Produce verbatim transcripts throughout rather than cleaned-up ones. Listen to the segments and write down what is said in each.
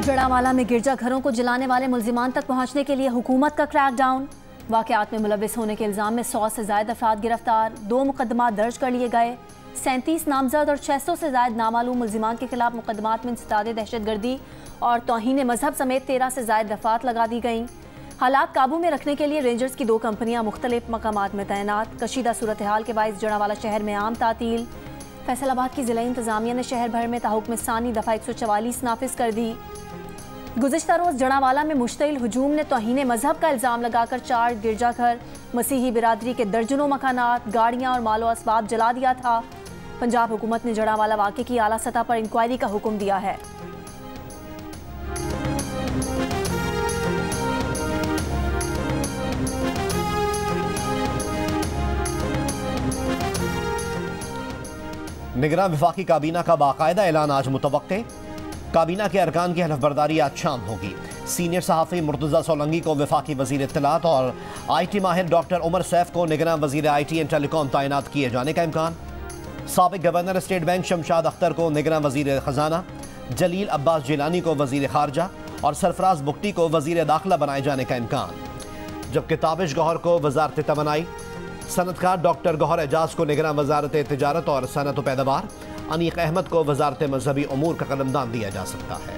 जड़ावाला में गिरजाघरों को जलाने वाले मुल्जिमान तक पहुंचने के लिए हुकूमत का क्रैकडाउन। वाकयात में मुलविस होने के इल्जाम में सौ से ज्यादा अफराद गिरफ्तार, दो मुकदमा दर्ज कर लिए गए। सैंतीस नामजद और छह सौ से ज्यादा नामालूम मुल्जिमान के खिलाफ मुकदमात में इंसदाद दहशतगर्दी और तौहीन मजहब समेत तेरह से ज्यादा दफात लगा दी गईं। हालात काबू में रखने के लिए रेंजर्स की दो कंपनियां मुख्तलिफ मकामात में तैनात। कशीदा सूरत हाल के बाइस जड़ावाला शहर में आम तातील। फैसलाबाद की जिला इंतजामिया ने शहर भर में ताहुक्म सानी दफा एक सौ चवालीस नाफिज कर दी। गुज़िश्ता रोज़ जड़ावाला में मुश्तइल हुजूम ने तौहीन मजहब का इल्ज़ाम लगाकर चार गिरजाघर, मसीही बिरादरी के दर्जनों मकानात, गाड़ियाँ और मालो असबाब जला दिया था। पंजाब हुकूमत ने जड़ावाला वाक़े की आला सतह पर इंक्वायरी का हुक्म दिया है। निगरान विफाकी काबीना का बाकायदा ऐलान आज मुतवक्के। काबीना के अरकान की हलफ बर्दारी आज शाम होगी। सीनियर सहाफ़ी मुर्तज़ा सोलंगी को वफाकी वज़ीर इत्तलात और आई टी माहिर डॉक्टर उमर सैफ को निगरान वज़ीर आई टी एंड टेलीकॉम तैनात किए जाने का इम्कान। साबिक़ governor State Bank Shamshad Akhtar को निगरान वज़ीर ख़जाना, जलील अब्बास जिलानी को वज़ीर ख़ारजा और सरफराज बुख्ती को वज़ीर दाखिला बनाए जाने का इम्कान। जबकि ताबिश गौहर को वज़ारत तमन्नाई, सनतकार डॉक्टर गौहर एजाज को निगरान वज़ारत तिजारत और सनत व पैदावार, अनीक अहमद को वज़ारत मजहबी उमूर का कलमदान दिया जा सकता है।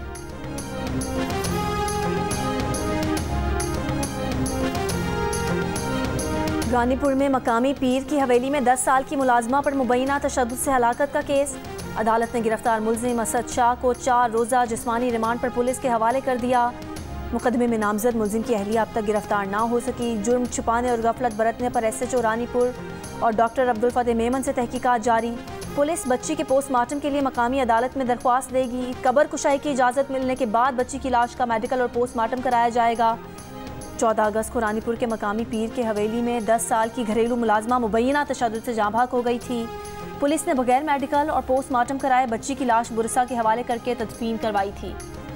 गानीपुर में मकामी पीर की हवेली में दस साल की मुलाजमा पर मुबैना तशद्दुद से हलाकत का केस। अदालत ने गिरफ्तार मुल्जिम असद शाह को चार रोज़ा जिस्मानी रिमांड पर पुलिस के हवाले कर दिया। मुकदमे में नामजद मुल्जिम की अहलिया अब तक गिरफ्तार ना हो सकी। जुर्म छुपाने और गफलत बरतने पर एस एच ओ रानीपुर और डॉक्टर अब्दुल फतेह मेमन से तहकीकात जारी। पुलिस बच्ची के पोस्टमार्टम के लिए मकामी अदालत में दरख्वास्त देगी। कब्र कुशाई की इजाज़त मिलने के बाद बच्ची की लाश का मेडिकल और पोस्टमार्टम कराया जाएगा। चौदह अगस्त को रानीपुर के मकामी पीर के हवेली में दस साल की घरेलू मुलाजमा मुबैना तशद्दुद से जाँ भाग हो गई थी। पुलिस ने बगैर मेडिकल और पोस्टमार्टम कराए बच्ची की लाश बुरसा के हवाले करके तदफीन करवाई थी।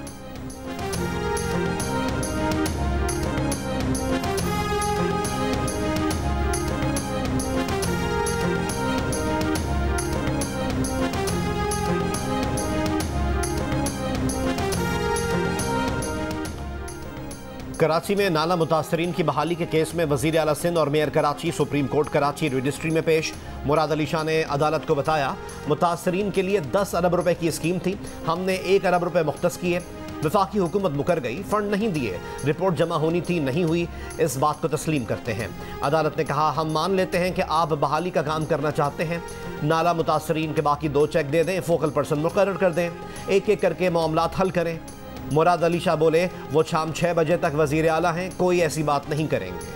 कराची में नाला मुतासरीन की बहाली के केस में वजीर आला सिंध और mayor Karachi supreme court Karachi registry में पेश। मुराद अली शाह ने अदालत को बताया, मुतासरीन के लिए दस अरब रुपए की स्कीम थी, हमने एक अरब रुपए मुख्तस किए। वफाकी हुकूमत मुकर गई, फंड नहीं दिए, रिपोर्ट जमा होनी थी, नहीं हुई, इस बात को तस्लीम करते हैं। अदालत ने कहा, हम मान लेते हैं कि आप बहाली का काम करना चाहते हैं, नाला मुतासरीन के बाकी दो चेक दे दें, फोकल पर्सन मुकर्रर कर दें, एक एक करके मामलात हल करें। मुराद अली शाह बोले, वो शाम छह बजे तक वजीर आला हैं, कोई ऐसी बात नहीं करेंगे।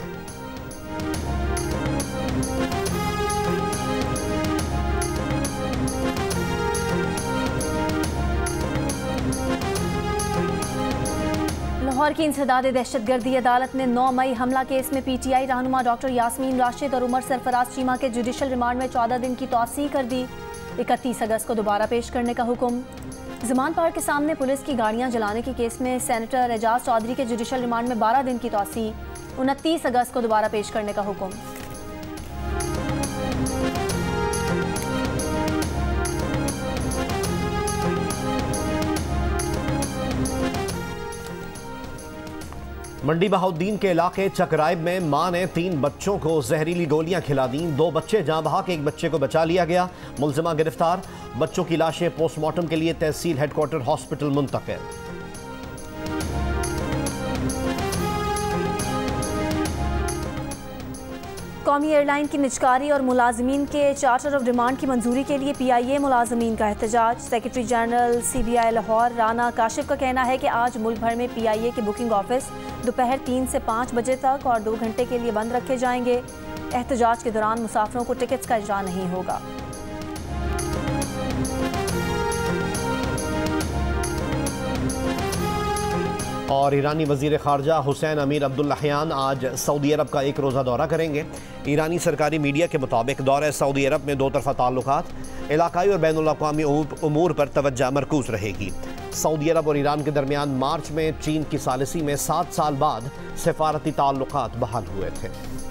लाहौर की इंसदाद दहशतगर्दी अदालत ने नौ मई हमला केस में पी टी आई रहनुमा डॉक्टर यास्मीन राशिद और उमर सरफराज चीमा के जुडिशल रिमांड में चौदह दिन की तौसीह कर दी। इकतीस अगस्त को दोबारा पेश करने का हुक्म। ज़मान पार्क के सामने पुलिस की गाड़ियां जलाने के केस में सेनेटर एजाज चौधरी के जुडिशल रिमांड में बारह दिन की तौसीह। उनतीस अगस्त को दोबारा पेश करने का हुक्म। मंडी बहाउद्दीन के इलाके चकराइब में मां ने तीन बच्चों को जहरीली गोलियां खिला दी। दो बच्चे जाँ बहक, एक बच्चे को बचा लिया गया। मुल्जिमा गिरफ्तार। बच्चों की लाशें पोस्टमार्टम के लिए तहसील हेडक्वार्टर हॉस्पिटल मुंतकिल। कौमी एयरलाइन की निजकारी और मुलाजमीन के चार्टर ऑफ डिमांड की मंजूरी के लिए पी आई ए मुलाजमीन का एहतजाज। Secretary general C B I Lahore Rana Kashif का कहना है कि आज मुल्क भर में पी आई ए के बुकिंग ऑफिस दोपहर तीन से पाँच बजे तक और दो घंटे के लिए बंद रखे जाएंगे। एहतजाज के दौरान मुसाफिरों को टिकट्स का इजरा नहीं होगा। और ईरानी वज़ीर ख़ारजा हुसैन अमीर अब्दुल्लाहियान आज सऊदी अरब का एक रोज़ा दौरा करेंगे। ईरानी सरकारी मीडिया के मुताबिक दौरे सऊदी अरब में दो तरफ़ा ताल्लुकात, इलाकाई और बैनुल अक़वामी उमूर पर तवज्जो मरकूज़ रहेगी। सऊदी अरब और ईरान के दरमियान मार्च में चीन की सालिसी में सात साल बाद सफारती ताल्लुकात बहाल हुए थे।